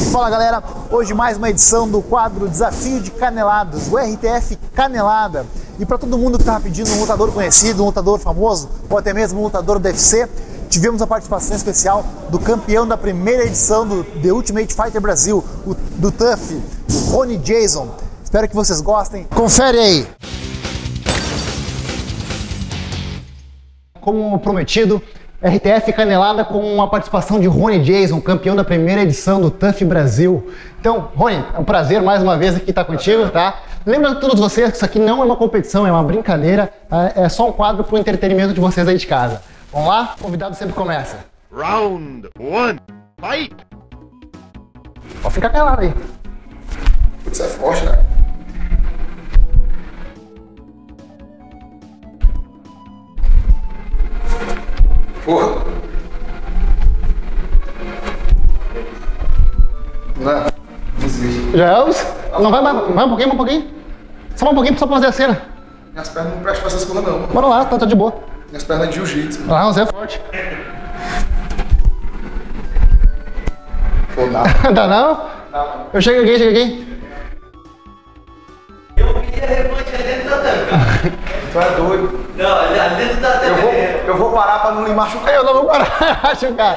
Fala galera, hoje mais uma edição do quadro Desafio de Caneladas, o RTF Canelada. E para todo mundo que estava pedindo um lutador conhecido, um lutador famoso, ou até mesmo um lutador do UFC, tivemos a participação especial do campeão da primeira edição do The Ultimate Fighter Brasil, do TUF, o Rony Jason. Espero que vocês gostem. Confere aí! Como prometido, RTF Canelada com a participação de Rony Jason, campeão da primeira edição do TUF Brasil. Então, Rony, é um prazer mais uma vez aqui estar contigo, tá? Lembra a todos vocês que isso aqui não é uma competição, é uma brincadeira, é só um quadro para o entretenimento de vocês aí de casa. Vamos lá? O convidado sempre começa. Round 1, fight! Pode ficar calado aí. Putz, é forte, né? Porra! Não, existe. Já vamos? Não, vai um pouquinho. Só um pouquinho só pra fazer a cena. Minhas pernas não prestam pra essas coisas não. Bora lá, tá de boa. Minhas pernas é de jiu-jitsu. Ah, você é forte. Pô, dá. Dá não? Não. Eu chego aqui. Eu pedi a revanche ali dentro da tanca. Tu é doido. Não, ali dentro da tanca. Eu vou parar pra não lhe machucar. Eu não vou parar, acho, cara.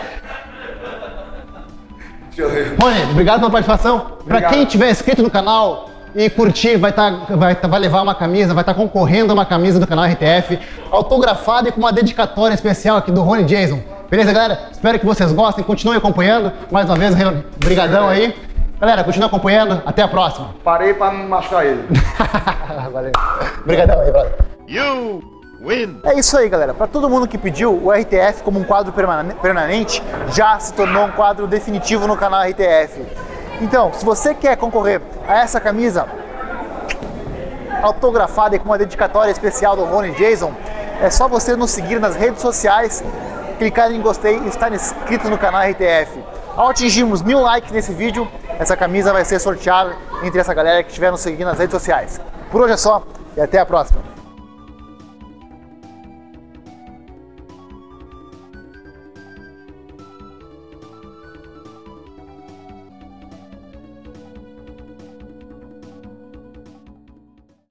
Deixa eu ver. Rony, obrigado pela participação. Pra Obrigado. quem tiver inscrito no canal e curtir, vai levar uma camisa, vai estar concorrendo a uma camisa do canal RTF, autografada e com uma dedicatória especial aqui do Rony Jason. Beleza, galera? Espero que vocês gostem, continuem acompanhando. Mais uma vez, brigadão aí. Galera, continue acompanhando. Até a próxima. Parei pra não machucar ele. Valeu. Brigadão aí, brother. You win! É isso aí, galera. Para todo mundo que pediu, o RTF como um quadro permanente já se tornou um quadro definitivo no canal RTF. Então, se você quer concorrer a essa camisa autografada e com uma dedicatória especial do Rony Jason, é só você nos seguir nas redes sociais, clicar em gostei e estar inscrito no canal RTF. Ao atingirmos 1000 likes nesse vídeo, essa camisa vai ser sorteada entre essa galera que estiver nos seguindo nas redes sociais. Por hoje é só e até a próxima.